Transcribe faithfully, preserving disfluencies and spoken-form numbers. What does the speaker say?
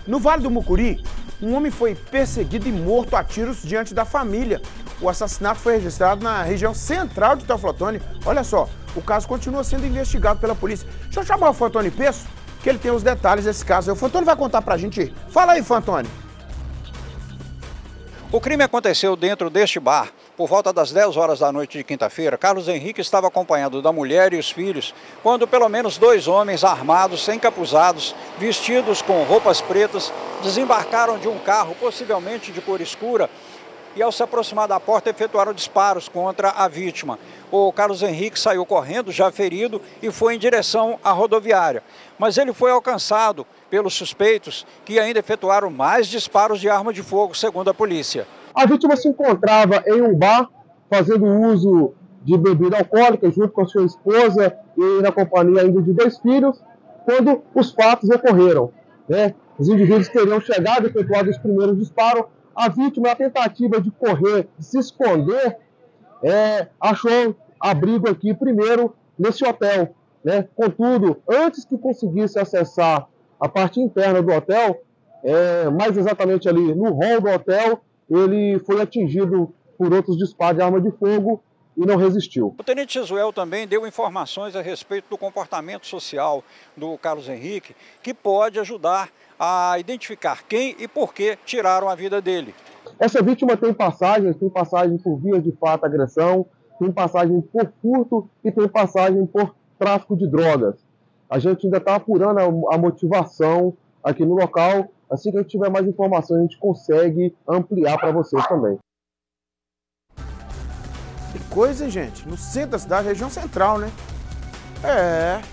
No Vale do Mucuri, um homem foi perseguido e morto a tiros diante da família. O assassinato foi registrado na região central de Teoflotone. Olha só, o caso continua sendo investigado pela polícia. Deixa eu chamar o Fantoni Peço, que ele tem os detalhes desse caso. O Fantoni vai contar pra gente. Fala aí, Fantoni. O crime aconteceu dentro deste bar. Por volta das dez horas da noite de quinta-feira, Carlos Henrique estava acompanhado da mulher e os filhos, quando pelo menos dois homens armados, encapuzados, vestidos com roupas pretas, desembarcaram de um carro, possivelmente de cor escura, e ao se aproximar da porta efetuaram disparos contra a vítima. O Carlos Henrique saiu correndo, já ferido, e foi em direção à rodoviária. Mas ele foi alcançado pelos suspeitos, que ainda efetuaram mais disparos de arma de fogo, segundo a polícia. A vítima se encontrava em um bar, fazendo uso de bebida alcoólica, junto com a sua esposa e na companhia ainda de dois filhos, quando os fatos ocorreram, né? Os indivíduos teriam chegado e efetuado os primeiros disparos. A vítima, na tentativa de correr, de se esconder, é, achou abrigo aqui primeiro nesse hotel, né? Contudo, antes que conseguisse acessar a parte interna do hotel, é, mais exatamente ali no hall do hotel, ele foi atingido por outros disparos de arma de fogo e não resistiu. O tenente Jesuel também deu informações a respeito do comportamento social do Carlos Henrique, que pode ajudar a identificar quem e por que tiraram a vida dele. Essa vítima tem passagens, tem passagem por vias de fato agressão, tem passagem por furto e tem passagem por tráfico de drogas. A gente ainda está apurando a motivação aqui no local. Assim que a gente tiver mais informações, a gente consegue ampliar para vocês também. Que coisa, gente. No centro da cidade, região central, né? É.